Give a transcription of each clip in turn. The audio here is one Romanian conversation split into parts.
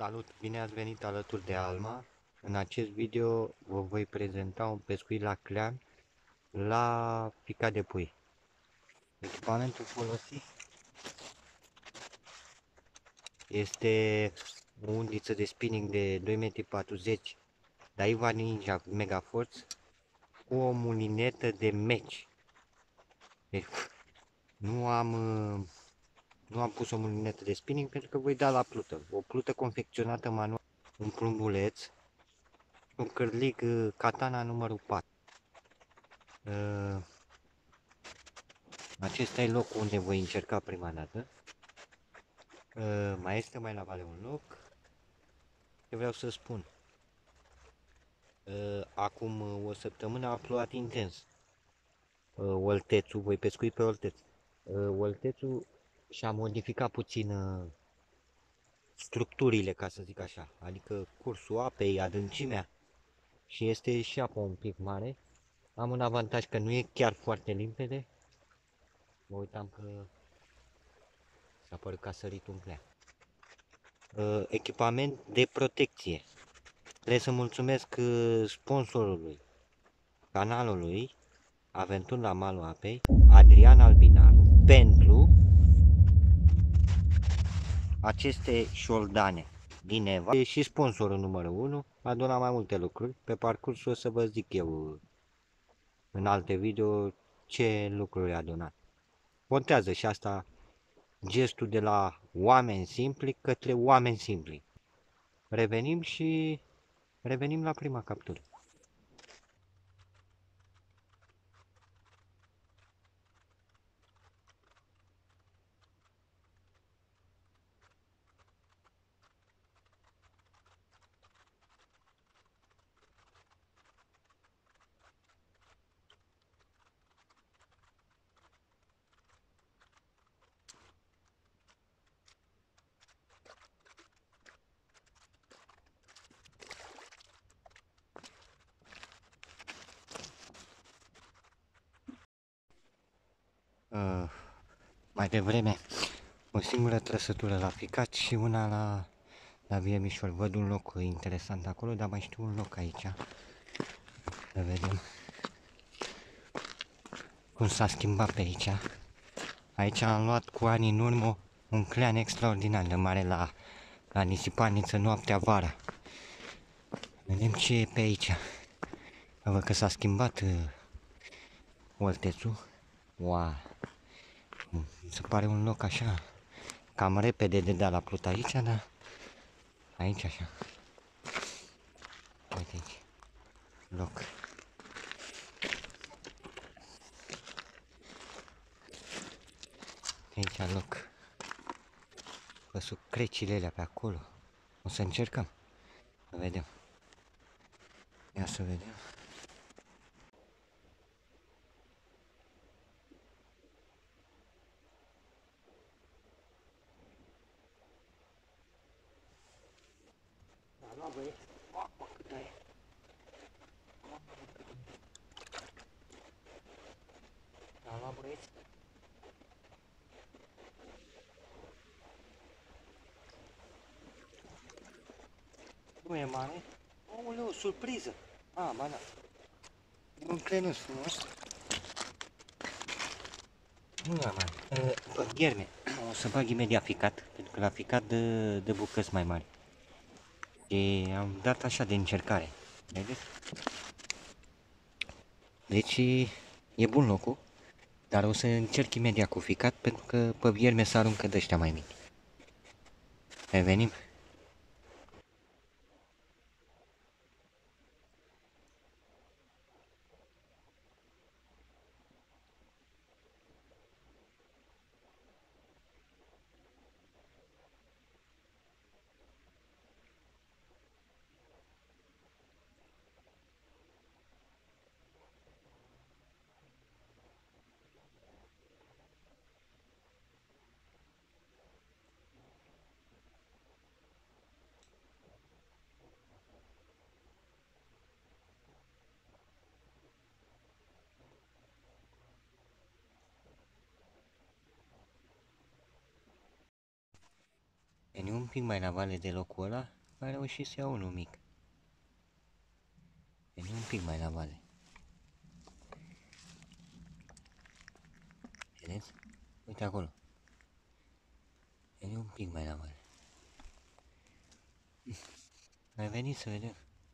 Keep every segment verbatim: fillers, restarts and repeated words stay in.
Salut! Bine ați venit alături de Alma. În acest video vă voi prezenta un pescuit la clean la picat de pui. Echipamentul folosit este o undiță de spinning de doi metri patruzeci Daiwa Ninja Mega Force cu o mulinetă de meci. Deci, nu am nu am pus o mulinetă de spinning pentru că voi da la plută. O plută confecționată manual, un plumbuleț, un cârlig katana numărul patru. Uh, acesta e locul unde voi încerca prima dată. Uh, mai este mai la vale un loc. Ce vreau să spun. Uh, acum o săptămână a plouat intens. Uh, Oltețul, voi pescui pe Olteț. Uh, Oltețul și-a modificat puțin uh, structurile, ca să zic așa. Adică cursul apei, adâncimea. Și este și apa un pic mare. Am un avantaj că nu e chiar foarte limpede. Mă uitam că s-a părut că a sărit un plea. Uh, echipament de protecție. Trebuie să mulțumesc sponsorului canalului Aventuri la Malul Apei, Adrian Albinaru, pentru aceste șoldane din Eva. E și sponsorul numărul unu, a donat mai multe lucruri. Pe parcursul o să vă zic eu în alte video ce lucruri a donat. Contează și asta, gestul de la oameni simpli către oameni simpli. Revenim și revenim la prima captură. Uh, mai devreme o singură trăsătură la ficat și una la, la Viermișor. Văd un loc interesant acolo, dar mai știu un loc aici. Să vedem cum s-a schimbat pe aici. Aici am luat cu ani în urmă un clean extraordinar de mare la, la Nisipaniță noaptea vara. Vedem ce e pe aici. Văd că s-a schimbat uh, Oltețul. Wow. Mi se pare un loc așa cam repede de da la plut aici, dar aici așa. Uite aici. Loc. Aici loc. Văzut crecile alea pe acolo. O să încercăm. Să vedem. Ia să vedem. Da, lua băieți. Opa, cât e. Da, lua băieți. Nu e mare. Aoleu, surpriză. A, ba da. Un clenuț frumos. Nu e mare. Gherme. O să bag imediat ficat, pentru că la ficat dă, dă bucăți mai mari. Și am dat așa de încercare. Vedeți? Deci e bun locul, dar o să încerc imediat cu ficat, pentru că pe vierme să aruncă de ăștia mai mici. Revenim. Veni un pic mai la vale de locul ăla A reușit să ia unul mic. Veni un pic mai la vale. Vedeți? Uite acolo. Veni un pic mai la vale. Mai veni să vedem.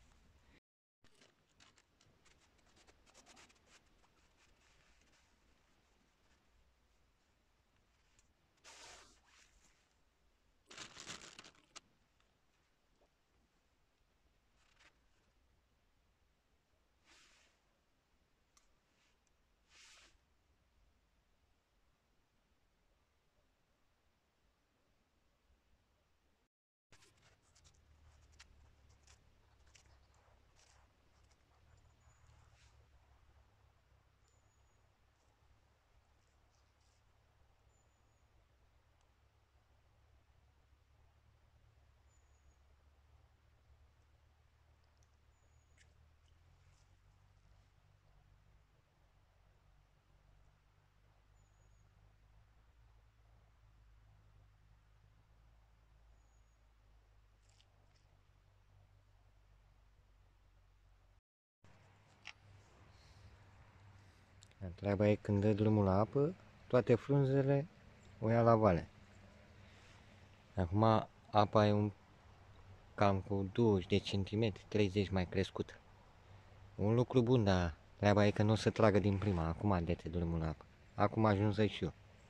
Treaba e când dă drumul la apă, toate frunzele o ia la vale. Acum apa e un cam cu douăzeci de centimetri, treizeci mai crescut. Un lucru bun, dar treaba e că nu o să tragă din prima, acum dete drumul la apă. Acum ajunză și eu.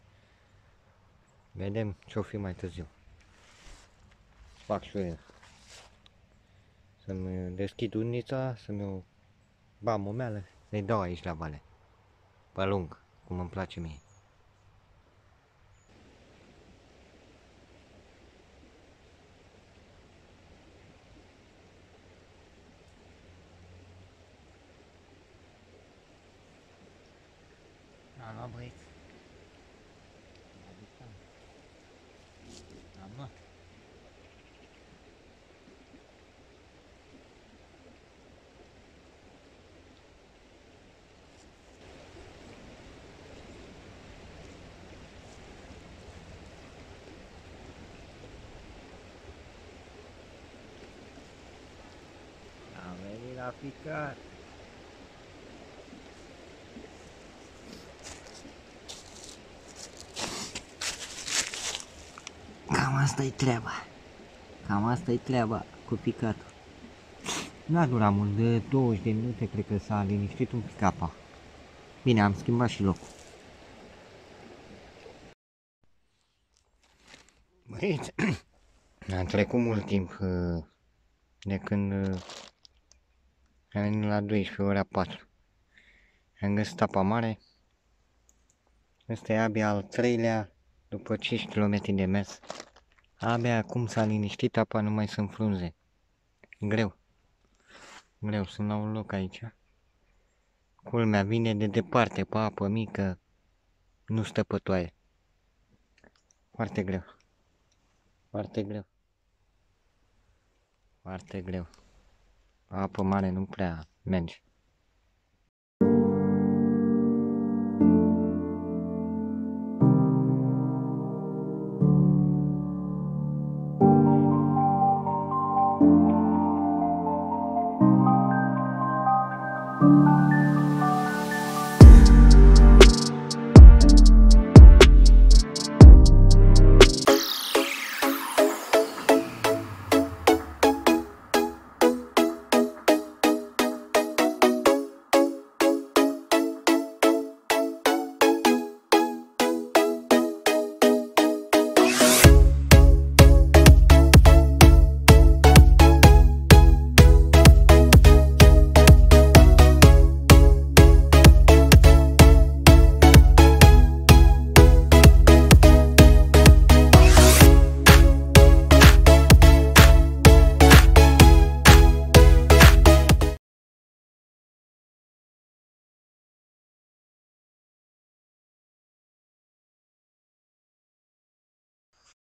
Vedem ce-o fi mai târziu. Fac și eu. Să-mi deschid unița, să-mi o bam o meală, să-i dau aici la vale. Pe lung, cum îmi place mie. Am luat, băieți. Am luat. Am venit la picat. Cam asta-i treaba. Cam asta-i treaba cu picatul. N-a durat mult, de douăzeci de minute cred că s-a liniștit un pic apa. Bine, am schimbat și locul. Băieți, a trecut mult timp de când am venit la douăsprezece, ora patru. Am găsit apa mare. Ăsta e abia al treilea după cinci kilometri de mers. Abia acum s-a liniștit apa, nu mai sunt frunze. Greu. Greu, sunt la un loc aici. Culmea vine de departe, pe apă mică, nu stă pe toaie. Foarte greu. Foarte greu. Foarte greu. Apă mare nu prea merge.